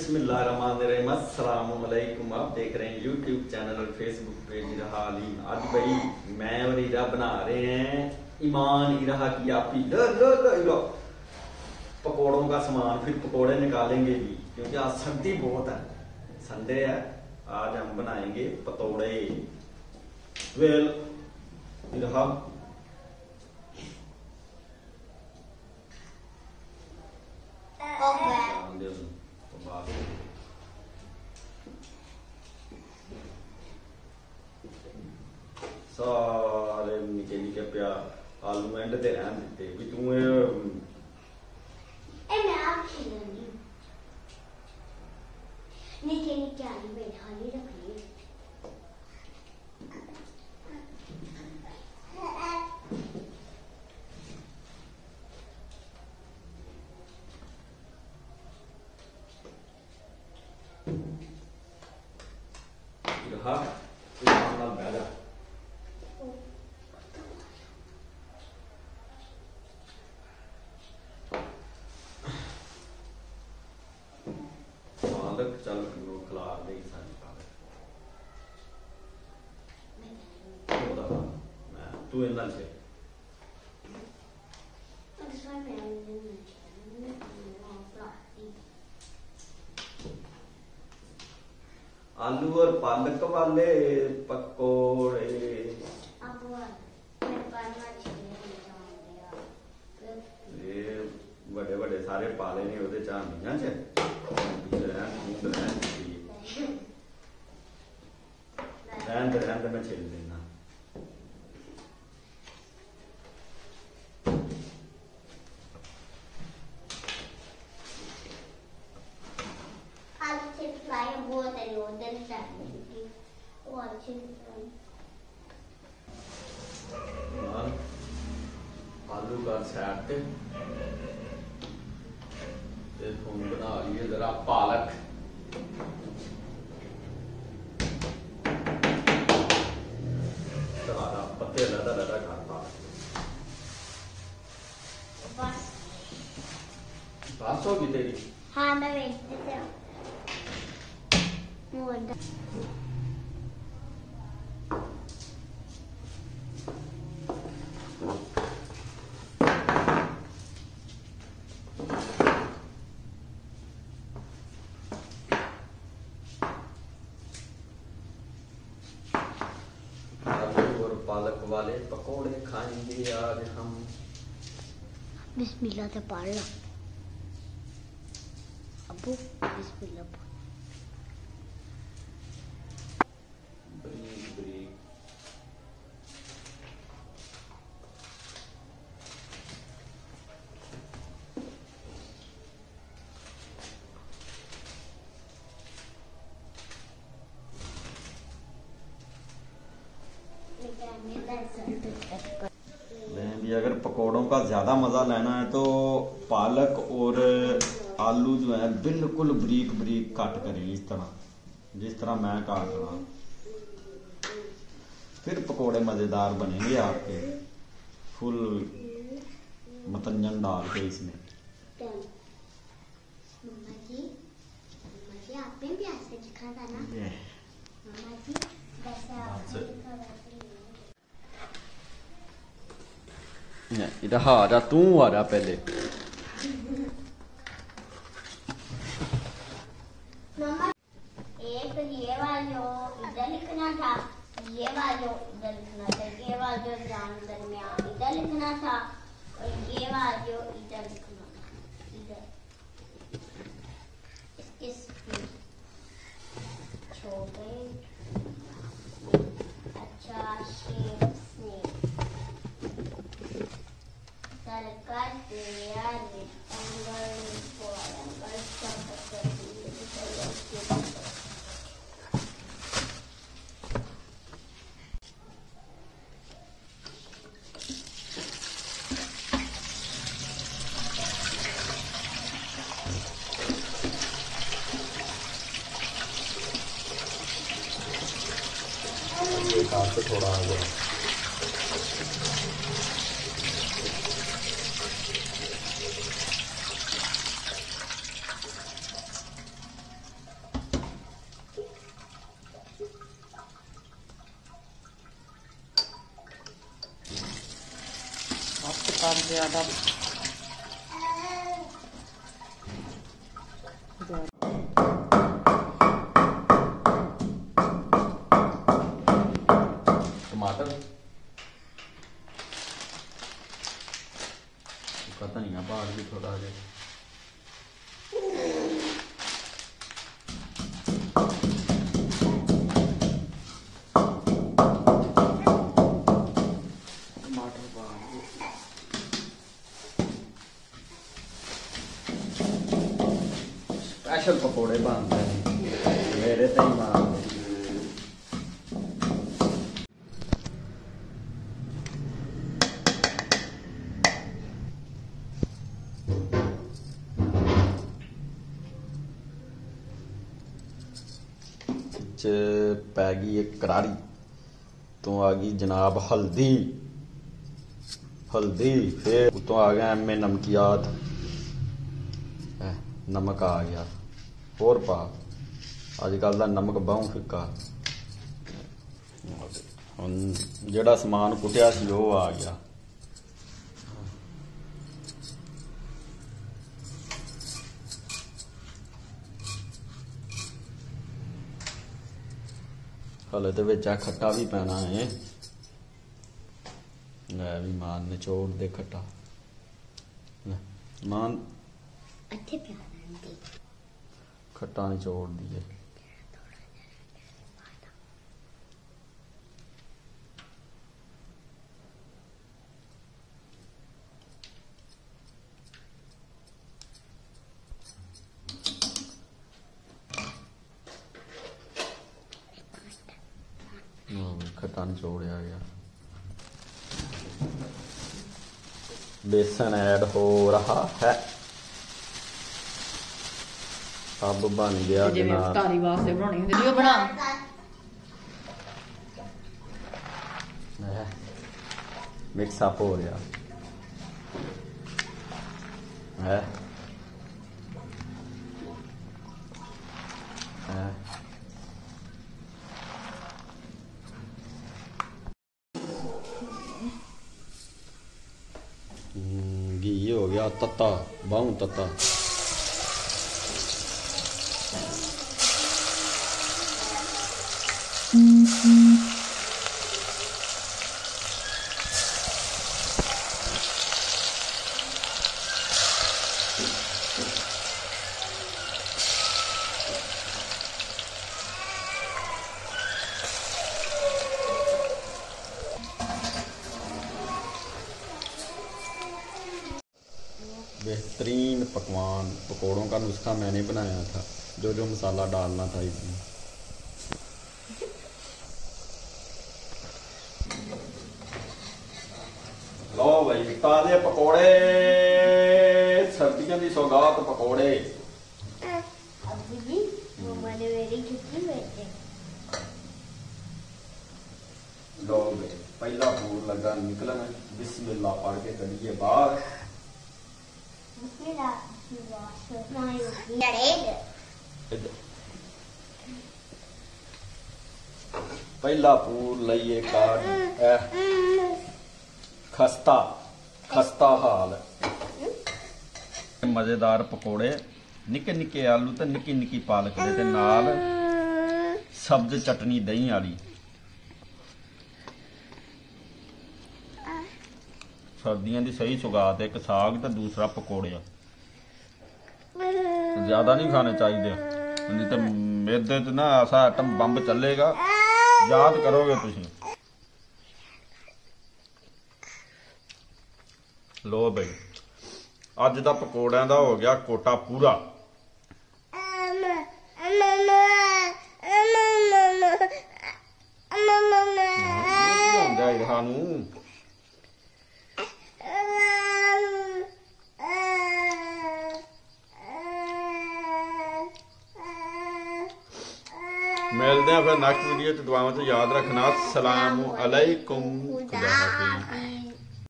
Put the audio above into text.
बिस्मिल्लाहिर्रहमानिर्रहीम। अस्सलामुअलैकुम। आप देख रहे हैं यूट्यूब चैनल और फेसबुक पेज इराहा अली। आज भाई मैं और इरा बना रहे हैं ईमान इराहा की आपी लो पकौड़ों का सामान। फिर पकौड़े निकालेंगे भी क्योंकि आज सर्दी बहुत है, संडे है। आज हम बनाएंगे पतौड़े। वेल इराहा सारे निके निके प्यार आलू एंड ते रहन दिते भी तू मैं आप खिलानी निके निके आलू बैठा नहीं रख लिए। इराहा इतना बैठा पालक चल खिलार दे सारी पालक तू इन्ना से आलू और पालक वाले पकोड़े बड़े बड़े सारे पाले ने ਉਹਦੇ ਚ ਆਂਦੀਆਂ ਚ ਰਹਿਣ ਦੇ मैं ਛਿੱਲ ਦੇਣਾ। आलू का सैट थोन बना लिए जरा पालक। पत्ते लदा लदा खा पालक बस होगी तेरी। हाँ मैं देखते थे पालक वाले पकोड़े खाएंगे आज हम। बिस्मिल्लाह से पढ़ लो अबू, बिस्मिल्लाह पढ़। ब्रीक ब्रीक भी अगर पकोड़ों का ज़्यादा मज़ा लेना है तो पालक और आलू जो है बिल्कुल ब्रीक ब्रीक काट करें, इस तरह जिस तरह मैं काट रहा हूँ। फिर पकोड़े मज़ेदार बनेंगे आपके, फुल मतंजन डाल के इसमें। मम्मा जी आपने भी ऐसे दिखा था ना मम्मा जी, वैसे आपने दिखा था। इधर आ जा, तू आ जा पहले। मम्मा एक ये वाला इधर लिखना था, ये वाला इधर लिखना था, ये वाला दरमियान इधर लिखना था और ये वाला इधर लिखना था। इधर इसके छोटे अच्छा shape circle pair rectangle triangle सब थोड़ा आ गया। पर ज्यादा टमाटर धनिया पाल भी थोड़ा जिहा स्पैशल पकौड़े बनते हैं मेरे तो ही मारते पै गई एक करारी तो आ गई जनाब हल्दी हल्दी फिर उतों आ गया एम ए नमकियात नमक आ गया होर पा अजकल का नमक बहु फिक्का हुण जिहड़ा समान कुटिया सी वो आ गया हले तो विच खट्टा भी पैना है भी मान निचोड़ दे खट्टा मान खट्टा निचोड़ दिए खट्टा निचोड़िया गया बेसन ऐड हो रहा है अब बन गया तारी वास्ते बनानी होंदी जी बना मिक्स अप हो गया है घी हो गया तत्ता बाहू तत्ता बेहतरीन पकवान पकौड़ों का नुस्खा मैंने बनाया था जो जो मसाला डालना था इसमें लो भाई ताजे पकौड़े सर्दियों की सौगात पकौड़े लो भाई पहला फूल लगा निकलन बिस्मिल्लाह पढ़ के करिए बाहर पहला फूल लइए काट खस्ता खस्ता हाल मजेदार पकौड़े निके निके आलू ते निकी निकी पालक दे नाल सब्ज चटनी दही वाली सर्दियों की सही सुगात एक साग तो दूसरा पकौड़े ज्यादा नहीं खाने चाहिए नहीं तो मेदे च ना ऐसा आइटम बंब चलेगा याद करोगे तुम लो भाई अज का पकौड़िया का हो गया कोटा पूरा सानू मिलते हैं फिर नेक्स्ट वीडियो दुआओं से याद रखना। अस्सलामु अलैकुम। खुदा हाफिज़।